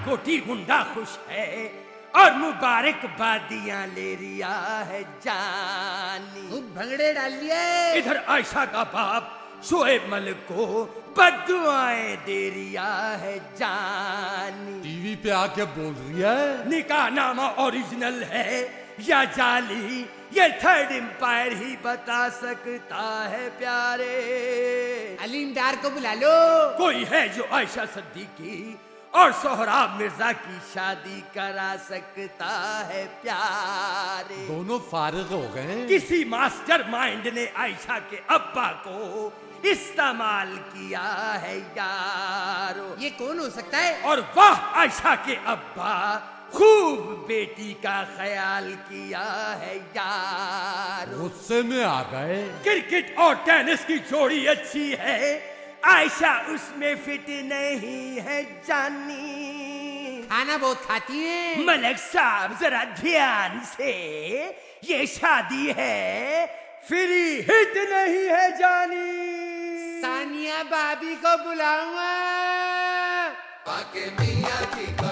कोटी मुंडा खुश है और मुबारकबादियां ले रिया है जानी। खूब भंगड़े डालिए। इधर आयशा का बाप शोएब मलिक को बद्दुआएं दे रिया है जानी। टीवी पे आके बोल रही है निकाह नामा ओरिजिनल है या जाली, ये थर्ड एम्पायर ही बता सकता है प्यारे। अलीम डार को बुला लो। कोई है जो आयशा सिद्दीकी और सोहराब मिर्जा की शादी करा सकता है प्यारे। दोनों फारिग हो गए। किसी मास्टर माइंड ने आयशा के अब्बा को इस्तेमाल किया है यारो। ये कौन हो सकता है? और वाह आयशा के अब्बा, खूब बेटी का ख्याल किया है यारो। गुस्से में आ गए। क्रिकेट और टेनिस की जोड़ी अच्छी है, आयशा उसमें फिट नहीं है जानी। खाना बहुत खाती है। मलिक साहब जरा ध्यान से, ये शादी है फ्री हिट नहीं है जानी। सानिया भाभी को बुलाऊंगा। पाके मियां जी को